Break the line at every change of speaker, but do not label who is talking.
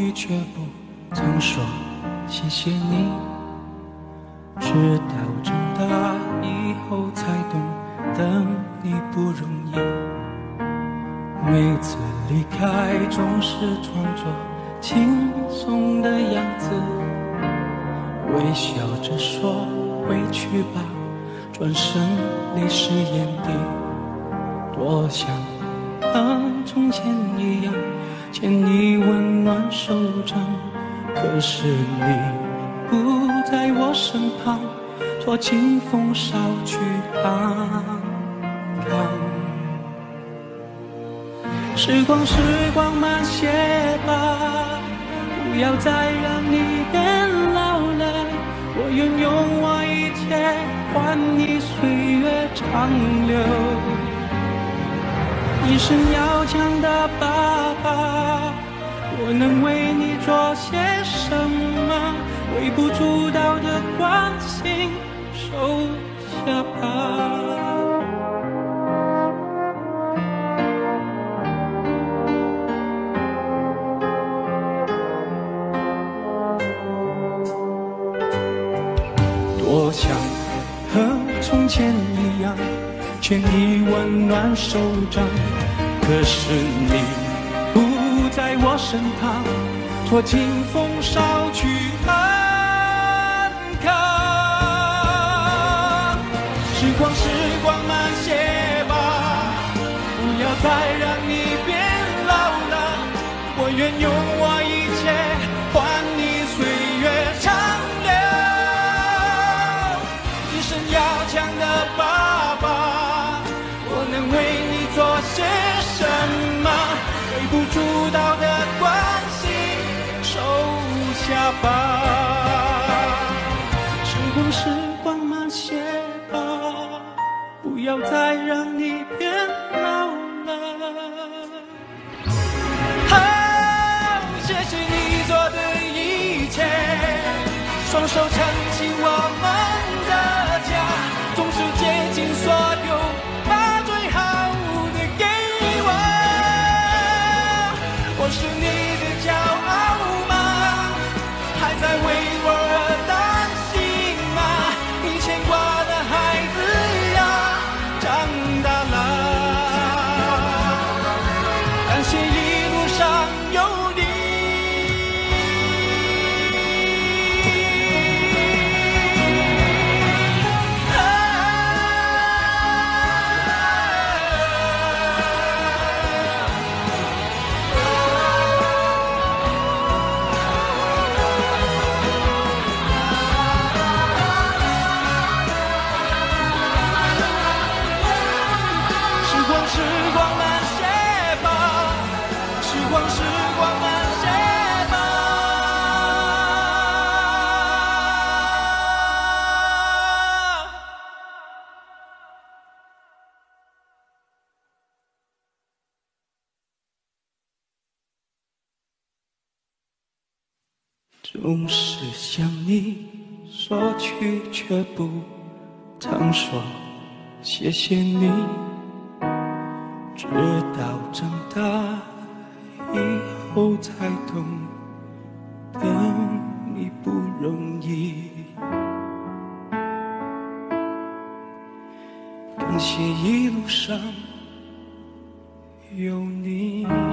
去却不曾说谢谢你，直到长大以后才懂等你不容易。每次离开总是装作轻松的样子，微笑着说回去吧，转身泪湿眼底。多想和从前一样牵你温暖手掌，可是你不在我身旁，托清风捎去安康。时光慢些吧，不要再让你变老了，我愿用我一切换你岁月长留。你是要强的爸爸，我能为你做些什么？微不足道的关心，收下吧。多想和从前一样牵你温暖手掌，可是你不在我身旁，托清风捎去安康。时光慢些吧，不要再让你变老了，我愿用我一切换你岁月长留。一生要强的爸爸，我能为你做些什么？微不足道的关心，收下吧。时光慢些吧，不要再让你变老了。好，谢谢你做的一切，双手撑起我们的家，总是竭尽所有，把最好的给我。我是你的骄傲吗？还在为我而担心吗？你牵挂的孩子呀，长大了。感谢一路上有你。总是向你索取，却不曾说谢谢你，直到长大以后才懂得你不容易。感谢一路上有你。